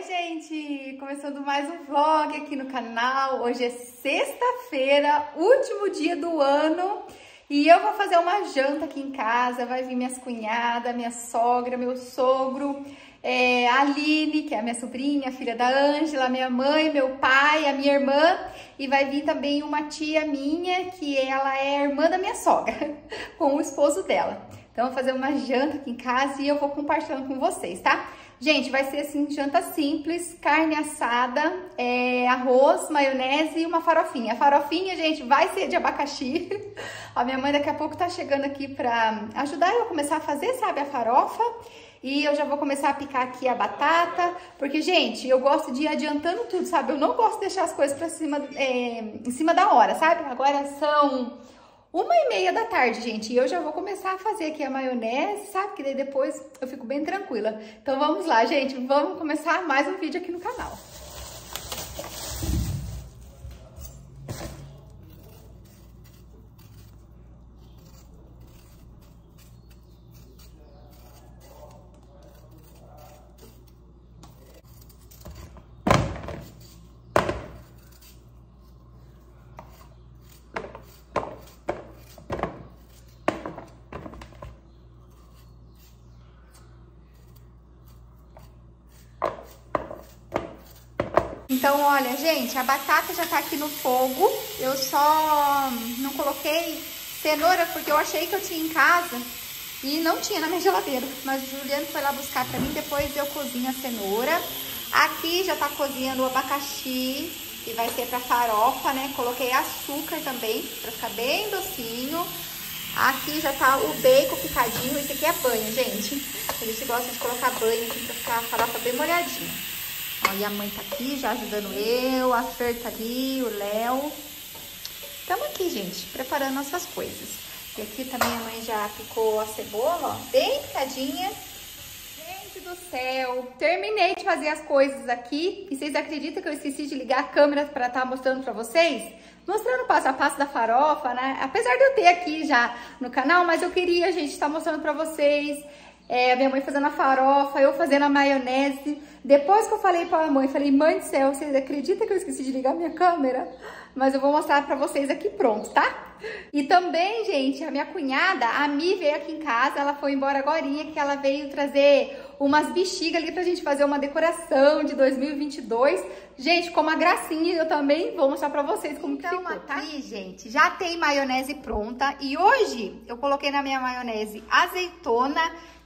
gente! Começando mais um vlog aqui no canal. Hoje é sexta-feira, último dia do ano, e eu vou fazer uma janta aqui em casa. Vai vir minhas cunhadas, minha sogra, meu sogro, a Aline, que é a minha sobrinha, filha da Ângela, minha mãe, meu pai, a minha irmã, e vai vir também uma tia minha, que ela é irmã da minha sogra, com o esposo dela. Então, eu vou fazer uma janta aqui em casa e eu vou compartilhando com vocês, tá? Gente, vai ser assim, janta simples, carne assada, arroz, maionese e uma farofinha. A farofinha, gente, vai ser de abacaxi. A minha mãe daqui a pouco tá chegando aqui pra ajudar eu a começar a fazer, sabe, a farofa. E eu já vou começar a picar aqui a batata, porque, gente, eu gosto de ir adiantando tudo, sabe? Eu não gosto de deixar as coisas pra cima, em cima da hora, sabe? Agora são 1h30 da tarde, gente, e eu já vou começar a fazer aqui a maionese, sabe? Que daí depois eu fico bem tranquila. Então vamos lá, gente, vamos começar mais um vídeo aqui no canal. Então, olha, gente, a batata já tá aqui no fogo. Eu só não coloquei cenoura porque eu achei que eu tinha em casa e não tinha na minha geladeira. Mas o Juliano foi lá buscar pra mim, depois eu cozinho a cenoura. Aqui já tá cozinhando o abacaxi, que vai ser pra farofa, né? Coloquei açúcar também, pra ficar bem docinho. Aqui já tá o bacon picadinho. Esse aqui é banho, gente. A gente gosta de colocar banho aqui pra ficar a farofa bem molhadinha. Ó, e a mãe tá aqui já ajudando eu, a Fer tá ali, o Léo. Estamos aqui, gente, preparando nossas coisas. E aqui também a mãe já picou a cebola, ó, bem picadinha. Gente do céu, terminei de fazer as coisas aqui. E vocês acreditam que eu esqueci de ligar a câmera pra estar mostrando pra vocês? Mostrando o passo a passo da farofa, né? Apesar de eu ter aqui já no canal, mas eu queria, gente, estar mostrando pra vocês. A minha mãe fazendo a farofa, eu fazendo a maionese. Depois que eu falei pra mãe, falei, mãe do céu, vocês acreditam que eu esqueci de ligar minha câmera? Mas eu vou mostrar pra vocês aqui pronto, tá? E também, gente, a minha cunhada, a Mi, veio aqui em casa, ela foi embora agorinha, que ela veio trazer umas bexigas ali pra gente fazer uma decoração de 2022. Gente, com uma gracinha, eu também vou mostrar pra vocês como que ficou, tá? Aqui, gente, já tem maionese pronta e hoje eu coloquei na minha maionese azeitona,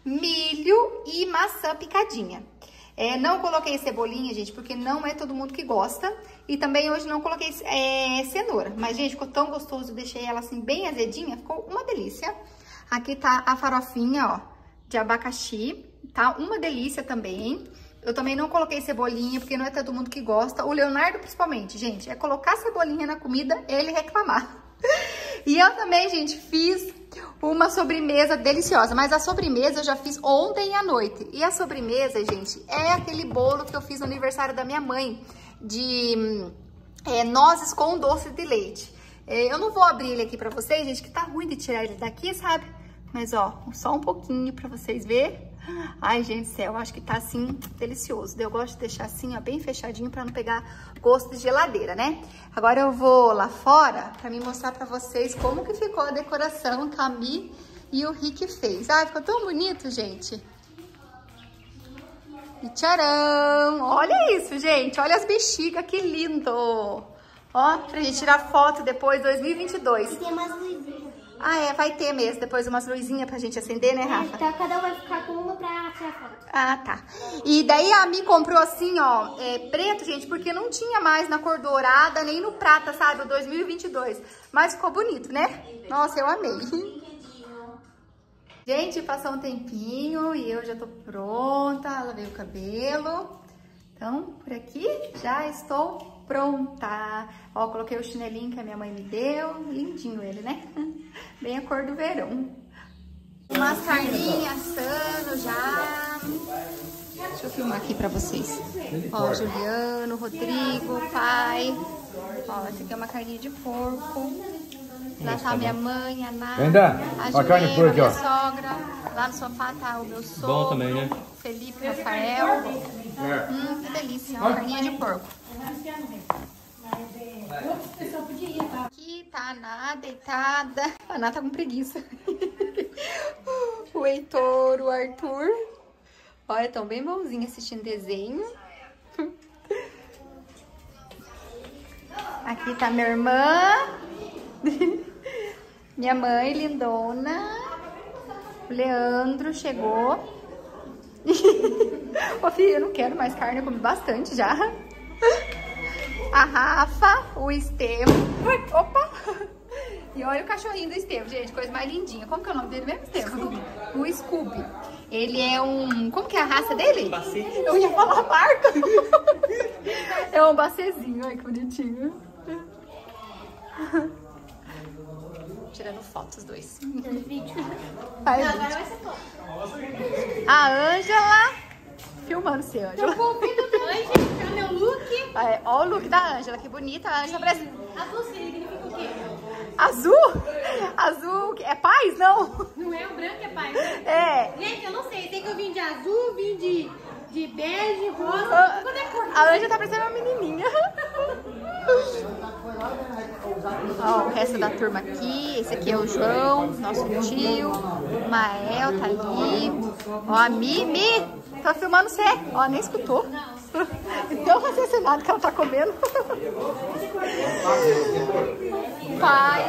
milho e maçã picadinha. Não coloquei cebolinha, gente, porque não é todo mundo que gosta. E também hoje não coloquei cenoura. Mas, gente, ficou tão gostoso. Deixei ela assim bem azedinha. Ficou uma delícia. Aqui tá a farofinha, ó, de abacaxi. Tá uma delícia também. Eu também não coloquei cebolinha, porque não é todo mundo que gosta. O Leonardo, principalmente, gente, é colocar cebolinha na comida, ele reclamar. E eu também, gente, fiz uma sobremesa deliciosa, mas a sobremesa eu já fiz ontem à noite. E a sobremesa, gente, é aquele bolo que eu fiz no aniversário da minha mãe, de nozes com doce de leite. Eu não vou abrir ele aqui pra vocês, gente, que tá ruim de tirar ele daqui, sabe? Mas, ó, só um pouquinho pra vocês verem. Ai, gente do céu, acho que tá assim, delicioso. Eu gosto de deixar assim, ó, bem fechadinho pra não pegar gosto de geladeira, né? Agora eu vou lá fora pra me mostrar pra vocês como que ficou a decoração que a Mi e o Rick fez. Ai, ficou tão bonito, gente. E tcharam! Olha isso, gente. Olha as bexigas, que lindo. Ó, pra gente tirar foto depois, 2022. E tem umas luzinhas. Ah, vai ter mesmo, depois umas luzinhas pra gente acender, né, Rafa? Então cada um vai ficar com uma pra tirar foto. Ah, tá. E daí a Mi comprou assim, ó, preto, gente, porque não tinha mais na cor dourada, nem no prata, sabe, o 2022. Mas ficou bonito, né? Nossa, eu amei. Gente, passou um tempinho e eu já tô pronta, lavei o cabelo. Então, por aqui já estou pronta. Ó, coloquei o chinelinho que a minha mãe me deu. Lindinho ele, né? Bem a cor do verão. Umas carninhas assando já. Deixa eu filmar aqui pra vocês. Ó, Juliano, Rodrigo, pai. Ó, essa aqui é uma carninha de porco. Lá tá minha mãe, a Ná, a carne Juliana, por aqui, minha ó. sogra. Lá no sofá tá o meu sogro. Bom também, né? Felipe, Rafael. Que delícia, uma carninha de porco. Aqui tá a Ná deitada. A Ná tá com preguiça. O Heitor, o Arthur. Olha, estão bem bonzinhos assistindo desenho. Aqui tá minha irmã. Minha mãe, lindona. O Leandro chegou. Ô, filho, eu não quero mais carne, eu comi bastante já. A Rafa, o Estevam. Opa! E olha o cachorrinho do Estevam, gente, coisa mais lindinha. Como que é o nome dele mesmo, Estevam? O Scooby. Ele é um... Como que é a raça dele? Bacê. Eu ia falar a marca. É um bacezinho, olha que bonitinho. Tirando fotos os dois. Ai, Agora vai ser foto. a Ângela filmando você, Ângela. Oi, gente, é o meu look. Olha o look da Ângela, que bonita. A Ângela parece... Azul significa o quê? Azul? Azul é paz, não? Não é o branco, é pai. É. Gente, eu não sei. Tem que eu vim de azul, vim de bege, rosa. Quando é cor? A Ângela tá parecendo uma menininha. Ó, o resto da turma aqui. Esse aqui é o João, nosso tio. O Mael tá ali. Ó, a Mimi. Tá filmando você. Ó, nem escutou. Então raciocinado que ela tá comendo. Pai.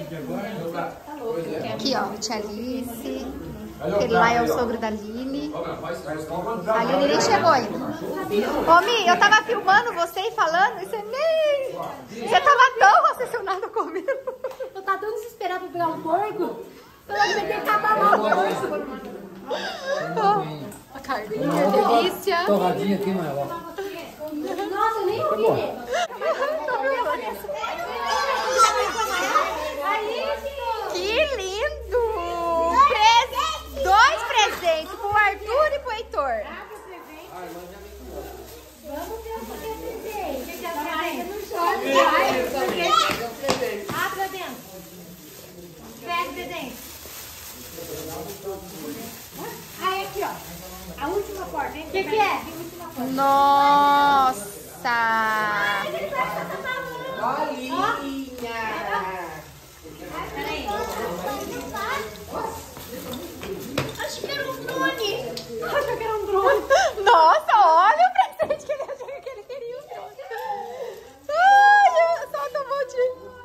Aqui, ó, tia Alice. Aquele lá é o sogro da Aline. A Aline nem chegou ainda. Ô, Mi, eu tava filmando você e falando, e você nem... Você tava tão raciocinado comigo. Eu tava tão desesperada pra pegar um porco. Eu não ter que acabar lá o porco. A carninha, delícia. Torradinha aqui, mãe. Nossa, eu nem comi. Que lindo! Dois presentes pro Arthur e pro Heitor. Vamos ver o que é presente. Abre lá dentro. Pega o presente. Ah, é aqui, ó. A última porta, hein? O que é? Nossa! Peraí. Acho que era um drone. Acho que era um drone. Nossa, olha o presente que ele achou que ele queria, um drone. Ai, solta um monte.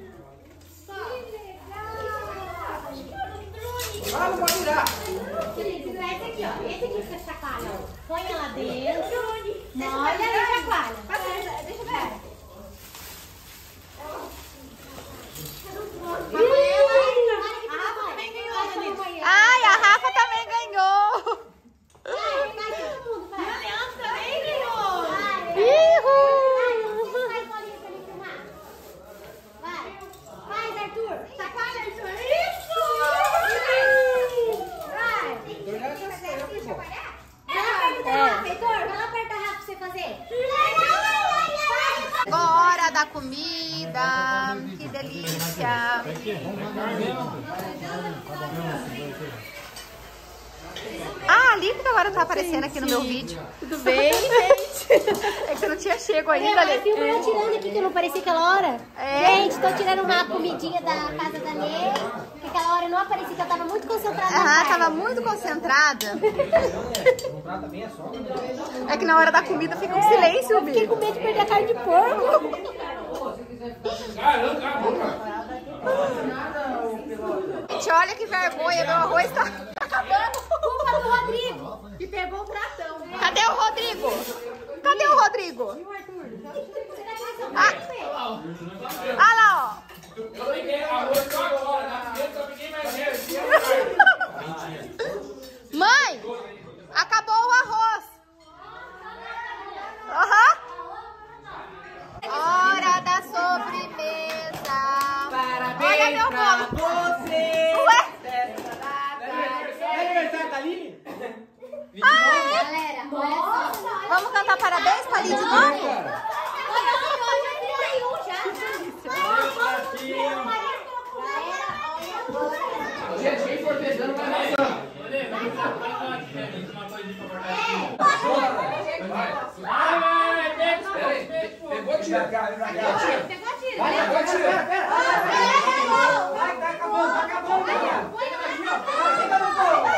Ah, não pode tirar. Esse aqui, ó. Esse aqui fica chacoalha. Põe lá dentro. Molha e chacoalha. Deixa eu ver. Ai, a Rafa também ganhou. Agora da comida, que delícia. Ah, a Lipe agora tá aparecendo aqui no meu vídeo. Tudo bem, gente? É que você não tinha chego ainda, Lipe. Eu tirando aqui que eu não parecia aquela hora. É. Gente, tô tirando uma comidinha da casa da Ney. Que aquela hora eu não apareci, que eu tava muito concentrada na Ah, carne. tava muito concentrada. É que na hora da comida fica um silêncio, Eu fiquei Bi. com medo de perder a carne de porco. Gente, olha que vergonha, meu arroz tá acabando. Culpa do Rodrigo, que pegou o pratão. Cadê o Rodrigo? Cadê o Rodrigo? Ah lá, ó. Eu peguei arroz só agora, na frente eu peguei mais gente. Mãe, acabou o arroz. Aham. Hora da sobremesa. Olha meu bolo. Você! Ué? É aniversário da Aline? Galera, olha só. Vamos cantar parabéns pra Aline de novo? Pegou, tira. Pegou, tira. Vai, tira. Vai, tá acabando, tá acabando. Pega no fogo.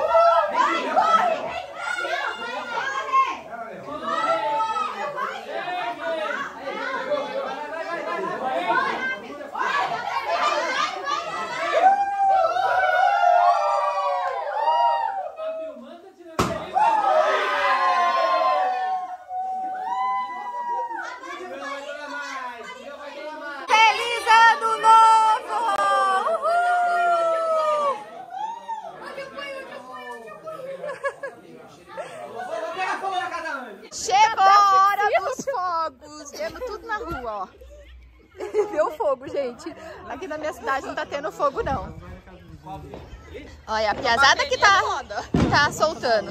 Chegou a hora dos fogos. Vemos tudo na rua, ó. Deu fogo, gente. Aqui na minha cidade não tá tendo fogo, não. Olha, a piazada que tá soltando.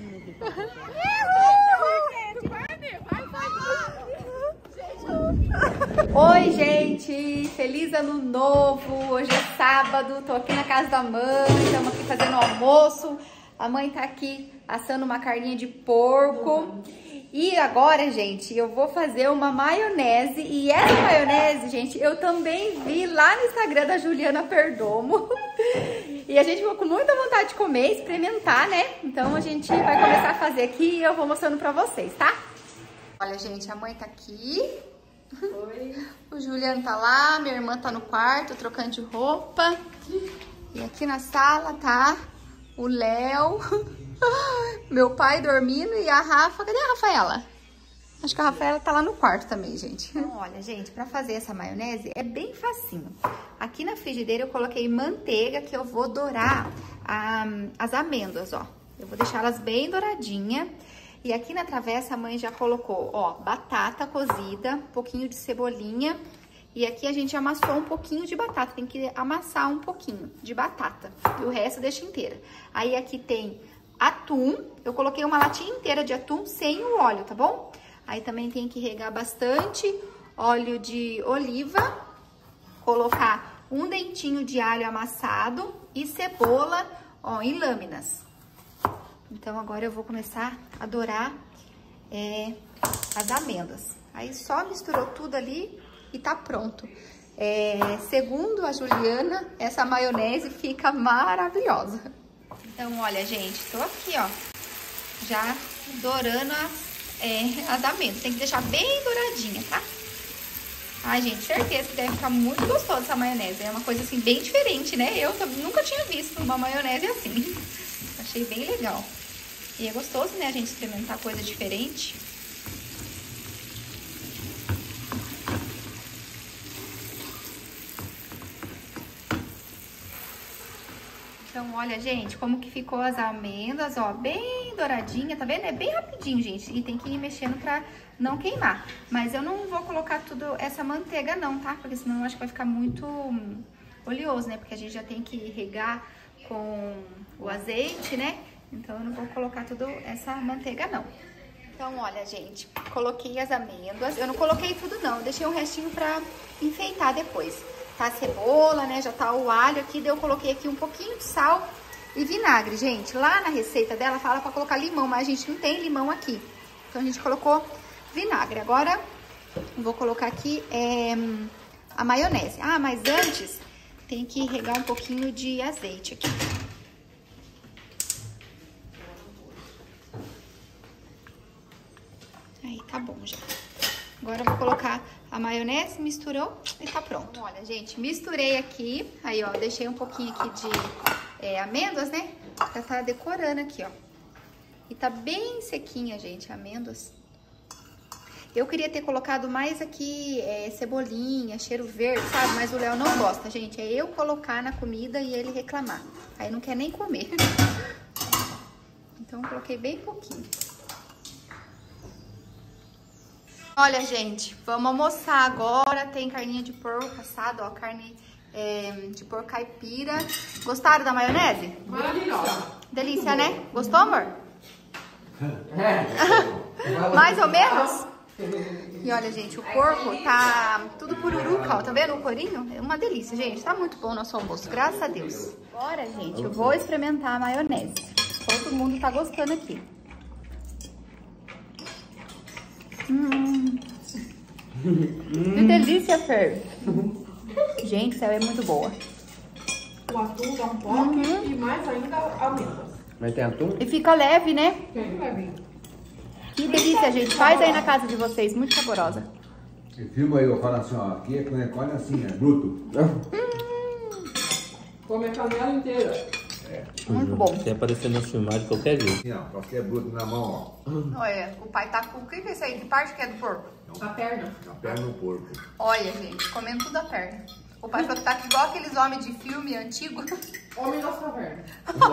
Oi, gente. Feliz ano novo. Hoje é sábado. Tô aqui na casa da mãe. Estamos aqui fazendo almoço. A mãe tá aqui assando uma carninha de porco. E agora, gente, eu vou fazer uma maionese. E essa maionese, gente, eu também vi lá no Instagram da Juliana Perdomo. E a gente ficou com muita vontade de comer, experimentar, né? Então a gente vai começar a fazer aqui e eu vou mostrando pra vocês, tá? Olha, gente, a mãe tá aqui. Oi. O Juliano tá lá, minha irmã tá no quarto, trocando de roupa. E aqui na sala tá o Léo, meu pai dormindo e a Rafa. Cadê a Rafaela? Acho que a Rafaela tá lá no quarto também, gente. Então, olha, gente, pra fazer essa maionese é bem facinho. Aqui na frigideira eu coloquei manteiga que eu vou dourar as amêndoas, ó. Eu vou deixar elas bem douradinhas. E aqui na travessa a mãe já colocou, ó, batata cozida, um pouquinho de cebolinha. E aqui a gente amassou um pouquinho de batata, tem que amassar um pouquinho de batata. E o resto deixa inteira. Aí aqui tem atum, eu coloquei uma latinha inteira de atum sem o óleo, tá bom? Aí também tem que regar bastante óleo de oliva, colocar um dentinho de alho amassado e cebola, ó, em lâminas. Então agora eu vou começar a dourar as amêndoas. Aí só misturou tudo ali e tá pronto. Segundo a Juliana, essa maionese fica maravilhosa. Então, olha, gente, tô aqui, ó, já dourando as amêndoas. Tem que deixar bem douradinha, tá? Ai, gente, certeza que deve ficar muito gostosa essa maionese. É uma coisa, assim, bem diferente, né? Eu nunca tinha visto uma maionese assim. Achei bem legal. E é gostoso, né, a gente experimentar coisa diferente. Então, olha, gente, como que ficou as amêndoas, ó, bem douradinha, tá vendo? É bem rapidinho, gente, e tem que ir mexendo pra não queimar. Mas eu não vou colocar tudo essa manteiga não, tá? Porque senão eu acho que vai ficar muito oleoso, né? Porque a gente já tem que regar com o azeite, né? Então eu não vou colocar tudo essa manteiga não. Então, olha, gente, coloquei as amêndoas. Eu não coloquei tudo não, eu deixei um restinho pra enfeitar depois. Tá a cebola, né? Já tá o alho aqui. Daí eu coloquei aqui um pouquinho de sal e vinagre, gente. Lá na receita dela fala pra colocar limão, mas a gente não tem limão aqui. Então a gente colocou vinagre. Agora eu vou colocar aqui a maionese. Ah, mas antes tem que regar um pouquinho de azeite aqui. Aí tá bom já. Agora eu vou colocar a maionese, misturou e tá pronto. Olha, gente, misturei aqui. Aí, ó, deixei um pouquinho aqui de amêndoas, né? Já tá decorando aqui, ó. E tá bem sequinha, gente, amêndoas. Eu queria ter colocado mais aqui cebolinha, cheiro verde, sabe? Mas o Léo não gosta, gente. É eu colocar na comida e ele reclamar. Aí não quer nem comer. Então eu coloquei bem pouquinho. Olha, gente, vamos almoçar agora. Tem carninha de porco assada, ó, carne de porco caipira. Gostaram da maionese? Maravilhosa. Delícia, né? Gostou, amor? Mais ou menos? E olha, gente, o porco tá tudo pururuca, ó, tá vendo o corinho? É uma delícia, gente, tá muito bom o nosso almoço, graças a Deus. Agora, gente, eu vou experimentar a maionese. Todo mundo tá gostando aqui. Que delícia, Fer. Gente, essa é muito boa. O atum dá um toque e mais ainda aumenta. Mas tem atum? E fica leve, né? Tem levinho. Que delícia, gente. Faz aí na casa de vocês. Muito saborosa. E filma aí, eu falo assim, ó, aqui é quando é assim, é bruto. Come a canela inteira. Muito bom. Tem aparecer na filmagem de qualquer jeito. Assim, ó, aqui é bruto na mão, ó. Olha, o pai tá com... O que é isso aí? Que parte que é do porco? A perna. Na perna do porco. Olha, gente, comendo tudo a perna. O pai falou que tá igual aqueles homens de filme antigo. Homem das cavernas.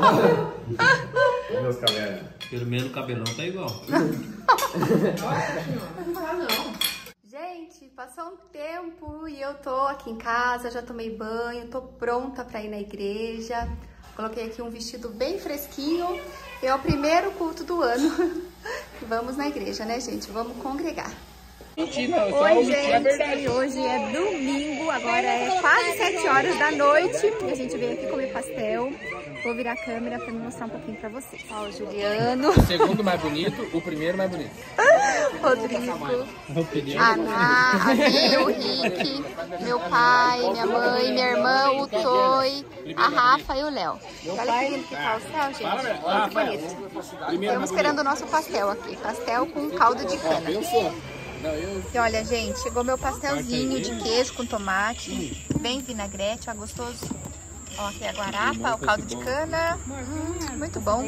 Meus cavernas. Pelo menos o cabelão tá igual. Nossa senhora, não fala não. Gente, passou um tempo e eu tô aqui em casa, já tomei banho, tô pronta pra ir na igreja. Coloquei aqui um vestido bem fresquinho. É o primeiro culto do ano. Vamos na igreja, né, gente? Vamos congregar. Oi, gente, hoje é domingo, agora é quase 7 horas da noite e a gente veio aqui comer pastel. Vou virar a câmera pra me mostrar um pouquinho pra vocês. Ó, o Juliano. O segundo mais bonito, o primeiro mais bonito. Rodrigo, a Ana, a Bia, o Rick, meu pai, minha mãe, minha irmã, o Toi, a Rafa e o Léo. Olha que lindo que tá o céu, gente. Olha que bonito. Estamos esperando o nosso pastel aqui. Pastel com caldo de cana. E olha, gente, chegou meu pastelzinho de queijo com tomate, bem vinagrete, ó, gostoso. Ó, aqui a guarapa, o caldo de cana, muito bom.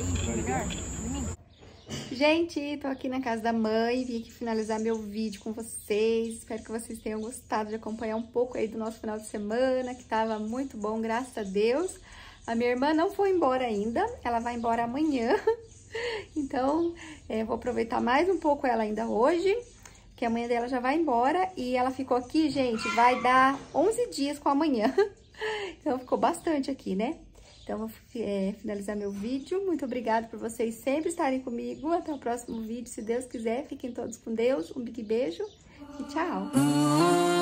Gente, tô aqui na casa da mãe, vim aqui finalizar meu vídeo com vocês. Espero que vocês tenham gostado de acompanhar um pouco aí do nosso final de semana, que tava muito bom, graças a Deus. A minha irmã não foi embora ainda, ela vai embora amanhã. Então, vou aproveitar mais um pouco ela ainda hoje, que a mãe dela já vai embora. E ela ficou aqui, gente, vai dar 11 dias com a manhã. Então, ficou bastante aqui, né? Então, vou finalizar meu vídeo. Muito obrigada por vocês sempre estarem comigo. Até o próximo vídeo, se Deus quiser. Fiquem todos com Deus. Um big beijo e tchau!